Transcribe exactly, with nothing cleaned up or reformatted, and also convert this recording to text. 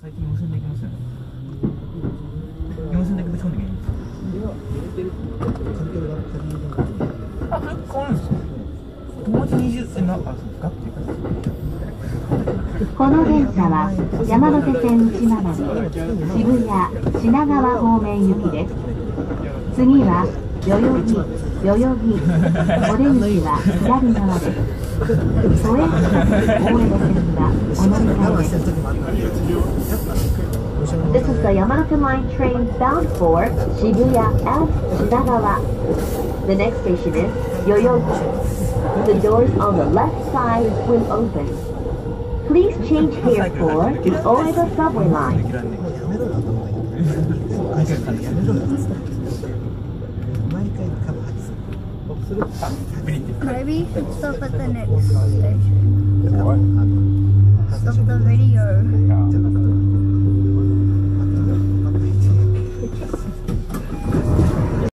最近無線で行きますよね。無線でぶち込んでいけないんですか。あ、それ変わるんですか。友達にじゅうえなあそうですかっていう感じ。 この電車は山手線内回り渋谷品川方面行きです。次は代々木代々木お出口は左側です。都営地下鉄大江戸線はお乗り換えです。This is the Yamanote Line train bound for Shibuya and Shinagawa. The next station is Yoyogi. The doors on the left side will open. Please change here for the Oedo subway line. Maybe you should stop at the next station. Stop the video.